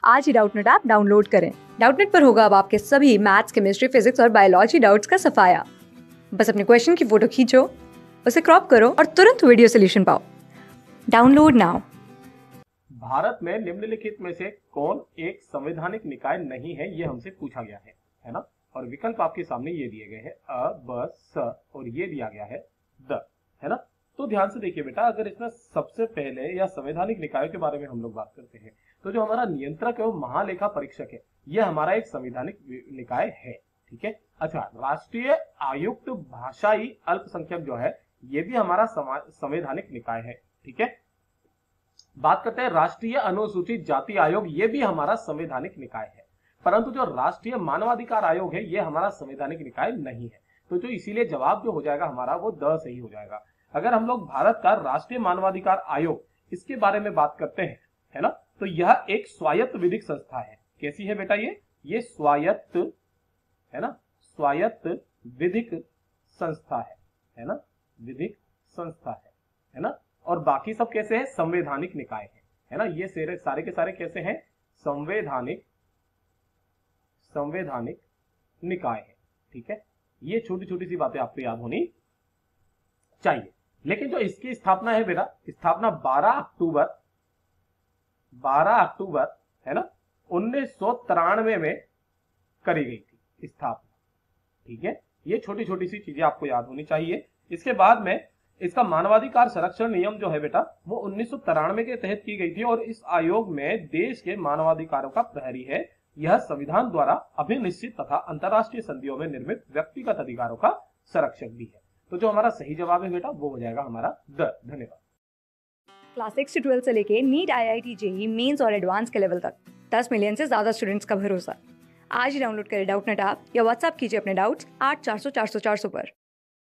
आज ही Doubtnut app download करें। डाउटनेट पर होगा अब आपके सभी मैथ्स, केमिस्ट्री, फिजिक्स और बायोलॉजी डाउट्स का सफाया। बस अपने क्वेश्चन की फोटो खींचो, उसे क्रॉप करो और तुरंत वीडियो सोल्यूशन पाओ। Download now. भारत में निम्नलिखित में से कौन एक संवैधानिक निकाय नहीं है, ये हमसे पूछा गया है ना। और विकल्प आपके सामने ये दिए गए हैं अ, ब, स और ये दिया गया है द, है ना। तो ध्यान से देखिए बेटा, अगर इसमें सबसे पहले या संवैधानिक निकायों के बारे में हम लोग बात करते हैं तो जो हमारा नियंत्रक एवं महालेखा परीक्षक है, यह हमारा एक संवैधानिक निकाय है, ठीक है। अच्छा, राष्ट्रीय आयुक्त भाषाई अल्पसंख्यक जो है, ये भी हमारा संवैधानिक निकाय है, ठीक है। बात करते हैं राष्ट्रीय अनुसूचित जाति आयोग, ये भी हमारा संवैधानिक निकाय है, परंतु जो राष्ट्रीय मानवाधिकार आयोग है, ये हमारा संवैधानिक निकाय नहीं है। तो जो इसीलिए जवाब जो हो जाएगा हमारा वो द सही हो जाएगा। अगर हम लोग भारत का राष्ट्रीय मानवाधिकार आयोग इसके बारे में बात करते हैं, है ना, तो यह एक स्वायत्त विधिक संस्था है। कैसी है बेटा ये स्वायत्त, है ना, स्वायत्त विधिक संस्था है ना, विधिक संस्था है ना। और बाकी सब कैसे हैं? संवैधानिक निकाय है ना। ये सारे के सारे कैसे हैं? संवैधानिक निकाय है, ठीक है। ये छोटी छोटी सी बातें आपको याद होनी चाहिए। लेकिन जो इसकी स्थापना है बेटा, स्थापना 12 अक्टूबर है ना 1993 में करी गई थी स्थापना, ठीक है। ये छोटी छोटी सी चीजें आपको याद होनी चाहिए। इसके बाद में इसका मानवाधिकार संरक्षण नियम जो है बेटा, वो 1993 के तहत की गई थी और इस आयोग में देश के मानवाधिकारों का प्रहरी है। यह संविधान द्वारा अभिनिश्चित तथा अंतरराष्ट्रीय संधियों में निर्मित व्यक्तिगत अधिकारों का संरक्षक भी है। तो जो हमारा सही जवाब है बेटा, वो हो जाएगा हमारा द। धन्यवाद। क्लास 6 से 12 से लेके नीट, IIT, JEE मेंस और एडवांस के लेवल तक 10 मिलियन से ज्यादा स्टूडेंट्स का भरोसा। आज ही डाउनलोड करें डाउटनेट ऐप या व्हाट्सएप कीजिए अपने डाउट्स 8400 400 400 पर।